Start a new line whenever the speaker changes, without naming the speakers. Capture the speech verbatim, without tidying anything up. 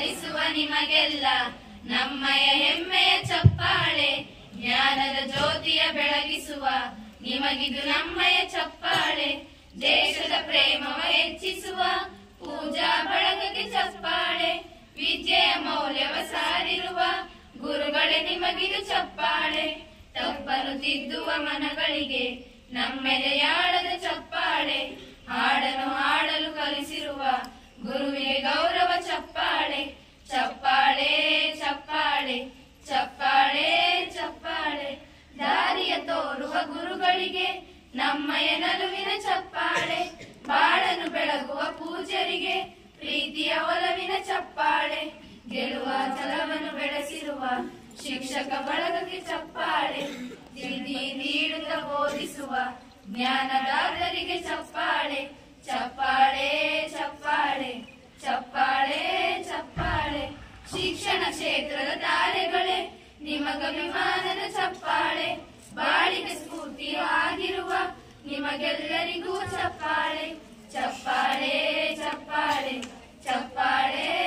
ಕಲಿಸುವ ನಿಮಗೆಲ್ಲ ನಮ್ಮಯ ಹೆಮ್ಮೆಯ ಚಪ್ಪಾಳೆ. ಜ್ಞಾನದ ಜ್ಯೋತಿಯ ಬೆಳಗಿಸುವ ನಿಮಗಿದು ನಮ್ಮಯ ಚಪ್ಪಾಳೆ. ದೇಶದ ಪ್ರೇಮವ ಹೆಚ್ಚಿಸುವ ಪೂಜಾ ಬಳಗಕ್ಕೆ ಚಪ್ಪಾಳೆ. ವಿದ್ಯೆಯ ಮೌಲ್ಯವ ಸಾರಿರುವ ಗುರುಗಳೇ ನಿಮಗಿದು ಚಪ್ಪಾಳೆ. ತಪ್ಪನ್ನು ತಿದ್ದುವ ಮನಗಳಿಗೆ ನಮ್ಮೆದೆಯಾಳದ ಚಪ್ಪಾಳೆ. ಹಾಡನ್ನು ಹಾಡಲು ಕಲಿಸಿರುವ ಗುರುವಿಗೆ ಗೌರವ ಚಪ್ಪಾಳೆ. ಚಪ್ಪಾಳೆ ಚಪ್ಪಾಳೆ ಚಪ್ಪಾಳೆ ಚಪ್ಪಾಳೆ. ದಾರಿಯ ತೋರುವ ಗುರುಗಳಿಗೆ ನಮ್ಮಯ ನಲುವಿನ ಚಪ್ಪಾಳೆ. ಬಾಳನ್ನು ಬೆಳಗುವ ಪೂಜರಿಗೆ ಪ್ರೀತಿಯ ಒಲವಿನ ಚಪ್ಪಾಳೆ. ಗೆಲುವ ಛಲವನ್ನು ಬೆಳೆಸಿರುವ ಶಿಕ್ಷಕ ಬಳಗಕ್ಕೆ ಚಪ್ಪಾಳೆ. ತಿದ್ದಿ ನೀಡುತ್ತ ಬೋಧಿಸುವ ಜ್ಞಾನದಾತರಿಗೆ ಚಪ್ಪಾಳೆ. ಚಪ್ಪಾಳೆ ಚಪ್ಪಾಳೆ ಚಪ್ಪಾಳೆ ಚಪ್ಪಾಳೆ. ಶಿಕ್ಷಣ ಕ್ಷೇತ್ರದ ತಾರೆಗಳೇ ನಿಮಗಭಿಮಾನದ ಚಪ್ಪಾಳೆ. ಬಾಳಿಗೆ ಸ್ಫೂರ್ತಿಯೂ ಆಗಿರುವ ನಿಮಗೆಲ್ಲರಿಗೂ ಚಪ್ಪಾಳೆ. ಚಪ್ಪಾಳೆ ಚಪ್ಪಾಳೆ ಚಪ್ಪಾಳೆ